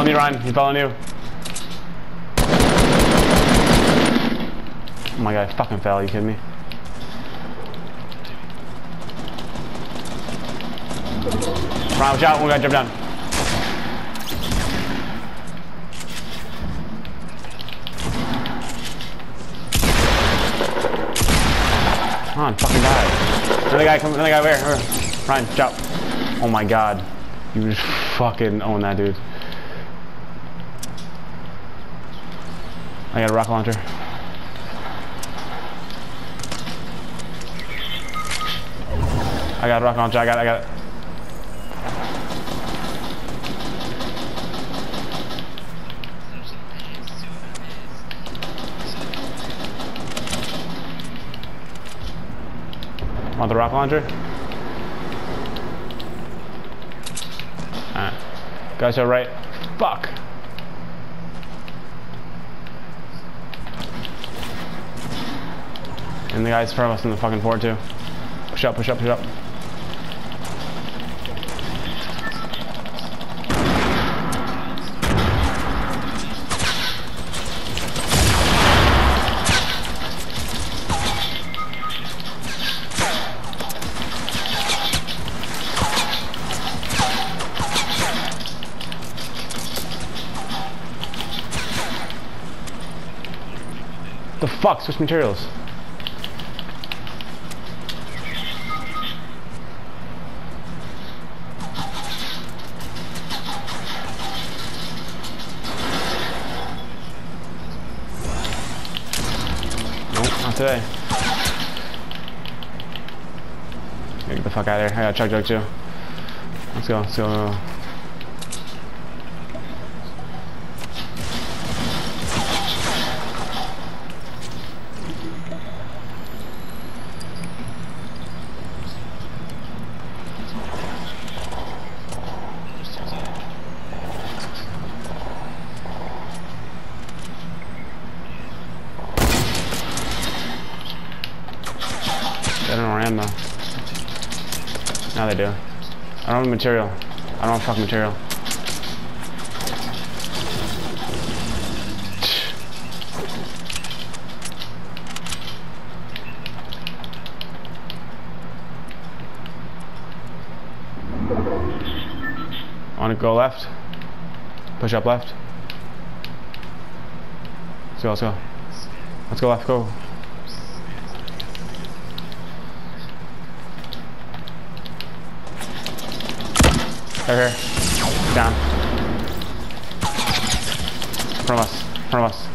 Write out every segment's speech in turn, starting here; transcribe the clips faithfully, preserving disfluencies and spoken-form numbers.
following you, Ryan. He's following you. Oh my god, I fucking fell. Are you kidding me? Ryan, watch out. We gotta jump down. Come on, fucking die. Another guy, come, another guy, where? where? Ryan, jump. Oh my god. You just fucking own that dude. I got a rocket launcher. I got a rocket launcher, I got it, I got it. Want the rocket launcher? Alright. Guys are right. Fuck! And the guys in front of us in the fucking fort too. Push up, push up, push up. The fuck? Switch materials. Nope, not today. Get the fuck out of here. I got a chug jug too. Let's go, let's go. I don't know ammo. Now they do. I don't have material. I don't have fucking material. I want to go left. Push up left. Let's go, let's go. Let's go left, go. Right here. Down. In front of us. In front of us.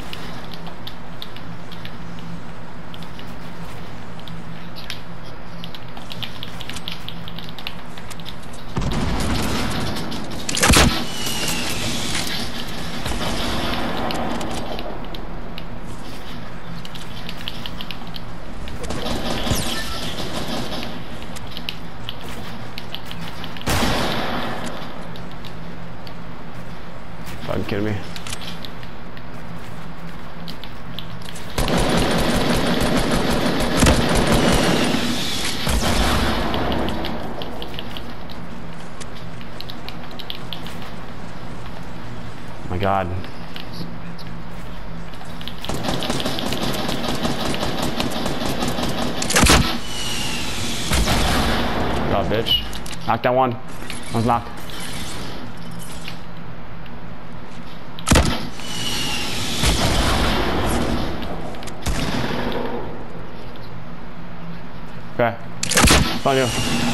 Fucking kidding me. Oh my god. God, bitch. Knock that one. One's knocked. Okay. On you.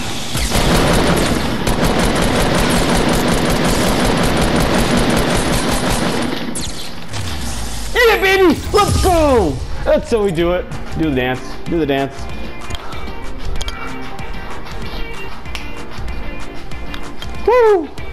Eat it, baby! Let's go! That's how we do it. Do the dance. Do the dance. Woo!